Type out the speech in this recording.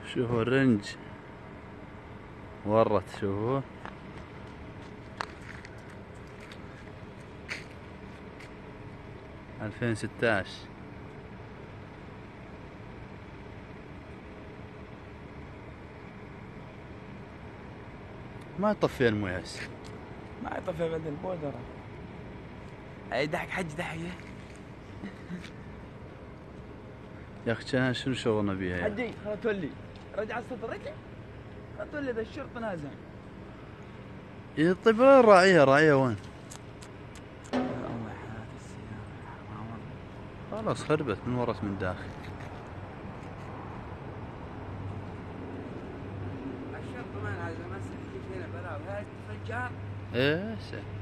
شوفوا الرنج ورت، شوفوا 2016. ما يطفي المويه هسه، ما يطفي بعد البودرة. اي ضحك حج ضحك يا اخي كان شنو شغلنا بيها يا حجي. خلا تولي رجع الصوت، رجع خلا تولي ذا الشرطة نازل. طيب وين الراعية؟ الراعية وين؟ الله حالات السيارة خلاص خربت من ورت من داخل. الشرطة ما نازل، ما يجيك هنا بلاوي. هاي فجار. ايه